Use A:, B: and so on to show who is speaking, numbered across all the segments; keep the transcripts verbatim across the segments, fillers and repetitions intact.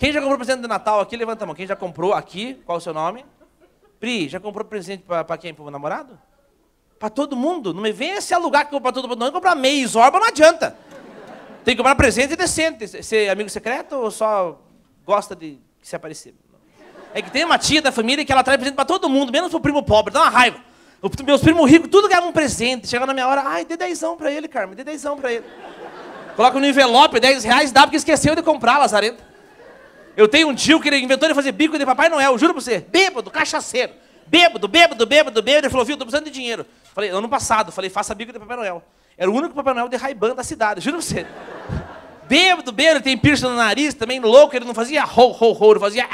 A: Quem já comprou presente de Natal aqui, levanta a mão. Quem já comprou aqui, qual é o seu nome? Pri, já comprou presente pra, pra quem? Pro namorado? Pra todo mundo. Não me venha se alugar que compra todo mundo. Não, comprar meia Zorba não adianta. Tem que comprar presente decente. Você é amigo secreto ou só gosta de se aparecer? É que tem uma tia da família que ela traz presente pra todo mundo, menos pro primo pobre. Dá uma raiva. Os meus primos ricos, tudo ganhavam um presente. Chega na minha hora, ai, dê dezão pra ele, Carmen, dê dezão pra ele. Coloca no envelope, dez reais, dá porque esqueceu de comprar, lazarento. Eu tenho um tio que ele inventou de fazer bico de Papai Noel, juro pra você. Bêbado, cachaceiro. Bêbado, bêbado, bêbado, bêbado. Ele falou, viu, tô precisando de dinheiro. Falei, ano passado, falei, faça bico de Papai Noel. Era o único Papai Noel de Ray-Ban da cidade, juro pra você. Bêbado, bêbado, tem piercing no nariz, também louco, ele não fazia ho, ho, ho, ele fazia...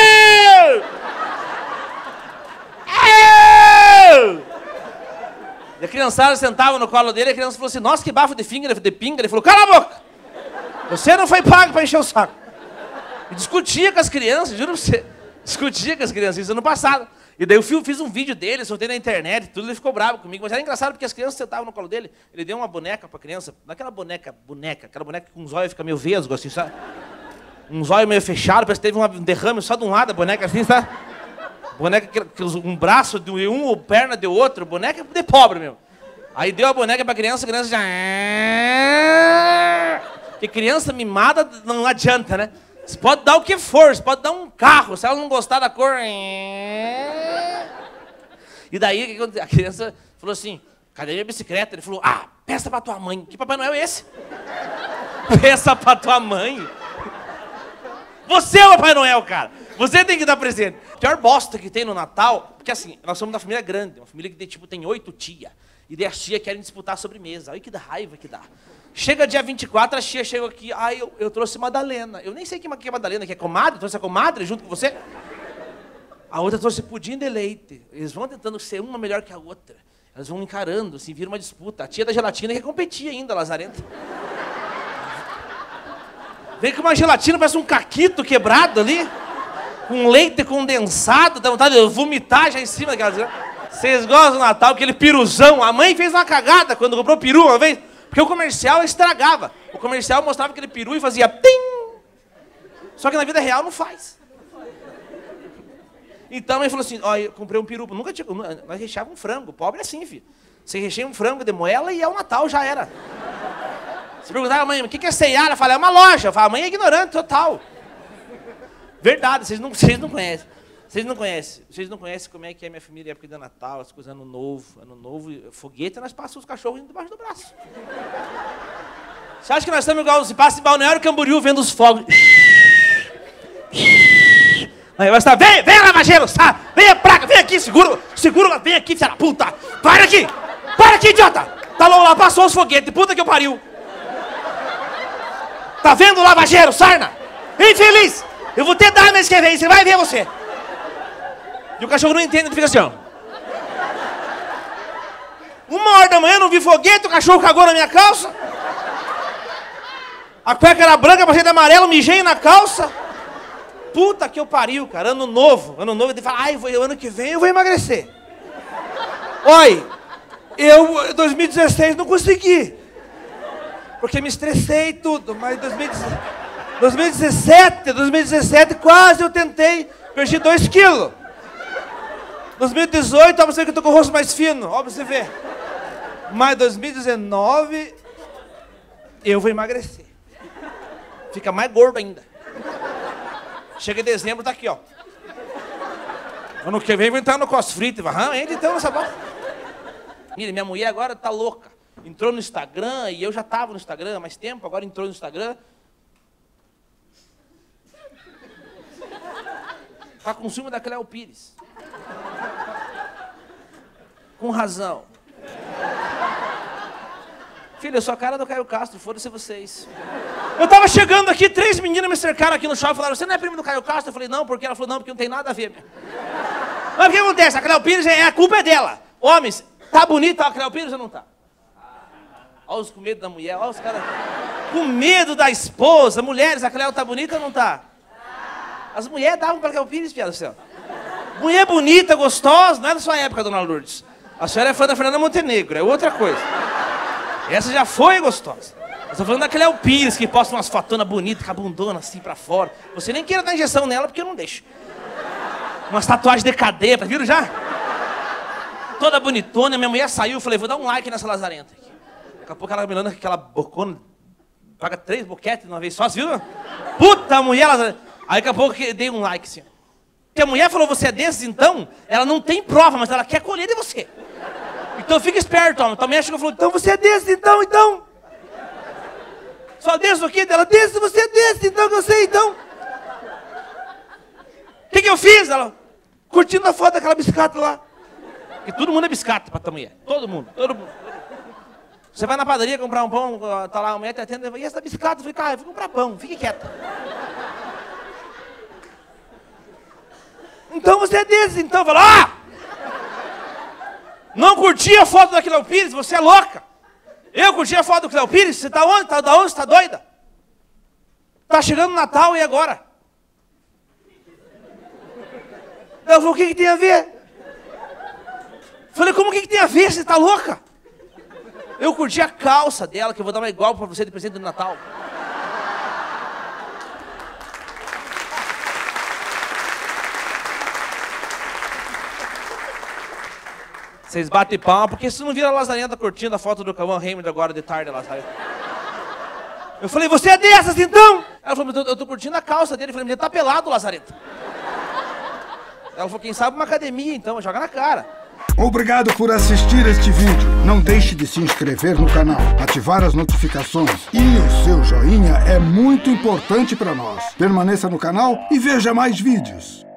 A: E a criançada sentava no colo dele e a criança falou assim, nossa, que bafo de finga, de pinga. Ele falou, cala a boca! Você não foi pago pra encher o saco. E discutia com as crianças, juro pra você. Discutia com as crianças, isso ano passado. E daí eu fiz um vídeo dele, soltei na internet, tudo, ele ficou bravo comigo. Mas era engraçado porque as crianças sentavam no colo dele, ele deu uma boneca pra criança, daquela boneca, boneca, aquela boneca com os olhos fica meio vesgo, assim, sabe? Uns olhos meio fechados, parece que teve um derrame só de um lado, a boneca assim, sabe? Boneca, que, um braço de um ou perna de outro, boneca de pobre, meu. Aí deu a boneca pra criança, a criança já... Porque criança mimada não adianta, né? Você pode dar o que for, você pode dar um carro, se ela não gostar da cor... E daí a criança falou assim, cadê a minha bicicleta? Ele falou, ah, peça pra tua mãe. Que Papai Noel é esse? Peça pra tua mãe. Você é o Papai Noel, cara. Você tem que dar presente. A pior bosta que tem no Natal, porque assim, nós somos uma família grande, uma família que tipo, tem oito tias. E daí as tias querem disputar a sobremesa. Olha que dá raiva que dá. Chega dia vinte e quatro, a tia chega aqui, ai, eu, eu trouxe Madalena. Eu nem sei que é Madalena, que é comadre, trouxe a comadre junto com você. A outra trouxe pudim de leite. Eles vão tentando ser uma melhor que a outra. Elas vão encarando, assim, vira uma disputa. A tia da gelatina quer competir ainda, lazarenta. Vem com uma gelatina, parece um caquito quebrado ali. Com leite condensado, dá vontade de vomitar já em cima daquela gelatina. Vocês gostam do Natal, aquele piruzão. A mãe fez uma cagada quando comprou peru uma vez. Porque o comercial estragava. O comercial mostrava aquele peru e fazia tim. Só que na vida real não faz. Então a mãe falou assim, ó, eu comprei um peru. Nunca tinha, nós recheava um frango. Pobre é assim, filho. Você recheia um frango de moela e é o Natal, já era. Você perguntava a mãe, o que é C e A? Ela fala, é uma loja. Fala, a mãe é ignorante total. Verdade, vocês não, vocês não conhecem. Vocês não conhecem. Vocês não conhecem como é que é minha família, época de Natal, as coisas, ano novo, ano novo, foguete, nós passamos os cachorros debaixo do braço. Você acha que nós estamos igual, se passa em Balneário Camboriú vendo os fogos. Aí vai estar, vem, vem, lavageiro, tá? Vem a praga, vem aqui, segura, segura, vem aqui, filha da puta. Para aqui, para aqui, idiota. Tá lá, passou os foguetes, puta que eu pariu. Tá vendo o lavageiro, sarna? Infeliz, eu vou te dar mês que vem, você vai ver você. E o cachorro não entende, ele fica assim, ó. Uma hora da manhã, não vi foguete, o cachorro cagou na minha calça. A cueca era branca, passei de amarelo, mijei na calça. Puta que eu pariu, cara. Ano novo, ano novo, ele fala, ai, vou, ano que vem eu vou emagrecer. Oi, eu, em dois mil e dezesseis, não consegui. Porque me estressei e tudo, mas em dois mil e dezessete, dois mil e dezessete, quase eu tentei, perdi dois quilos. dois mil e dezoito, ó, você que eu tô com o rosto mais fino, ó, pra você ver. Mas dois mil e dezenove, eu vou emagrecer. Fica mais gordo ainda. Chega em dezembro, tá aqui, ó. Ano que vem vou entrar no crossfit, vai, ainda então nessa bosta. Mira, minha mulher agora tá louca. Entrou no Instagram, e eu já tava no Instagram há mais tempo, agora entrou no Instagram. Tá com ciúme da Cléo Pires. Com razão. Filho, eu sou a cara do Caio Castro, foda-se vocês. Eu tava chegando aqui, três meninas me cercaram aqui no shopping e falaram, você não é primo do Caio Castro? Eu falei, não, porque ela falou, não, porque não tem nada a ver. Mas o que acontece? A Cléo Pires, é, a culpa é dela. Homens, tá bonita a Cléo Pires ou não tá? Olha os com medo da mulher, olha os caras com medo da esposa. Mulheres, a Cléo tá bonita ou não tá? As mulheres davam pra Cléo Pires, piada do céu. Mulher bonita, gostosa, não é da sua época, dona Lourdes. A senhora é fã da Fernanda Montenegro, é outra coisa. Essa já foi gostosa. Eu tô falando daquele El Pires que posta umas fotonas bonitas, com a bundona assim pra fora. Você nem queira dar injeção nela porque eu não deixo. Umas tatuagens de cadeia, viram já? Toda bonitona, minha mulher saiu, eu falei, vou dar um like nessa lazarenta aqui. Daqui a pouco ela me olhando com aquela bocona, paga três boquetes de uma vez só, você viu? Puta mulher, lazarenta. Aí daqui a pouco eu dei um like assim. Porque a mulher falou, você é desses então? Ela não tem prova, mas ela quer colher de você. Então fica esperto, homem. Também acho que eu falou, então você é desses então, então? Só desses o quê? Ela, desses, você é desses, então que eu sei, então. O que, que eu fiz? Ela, curtindo a foto daquela biscata lá. Porque todo mundo é biscata pra tua mulher. Todo mundo, todo mundo. Você vai na padaria comprar um pão, tá lá, a mulher te atende, e essa biscata? Eu falei, cara, eu vou comprar pão, fique quieta. Então você é desses, então. Fala, ah! Não curti a foto da Cléo Pires, você é louca. Eu curti a foto do Cléo Pires, você tá onde? Tá da onde? Você tá doida? Tá chegando o Natal e agora? Eu falei, o que que tem a ver? Falei, como que que tem a ver? Você tá louca? Eu curti a calça dela, que eu vou dar uma igual pra você de presente do Natal. Vocês batem palma, porque se não vira a lazarenta curtindo a foto do Cauã Raymond agora de tarde lá, sabe? Eu falei, você é dessas então? Ela falou, eu tô, eu tô curtindo a calça dele. Eu falei, ele tá pelado, lazareta. Ela falou, quem sabe uma academia então, joga na cara.
B: Obrigado por assistir este vídeo. Não deixe de se inscrever no canal, ativar as notificações e o seu joinha é muito importante para nós. Permaneça no canal e veja mais vídeos.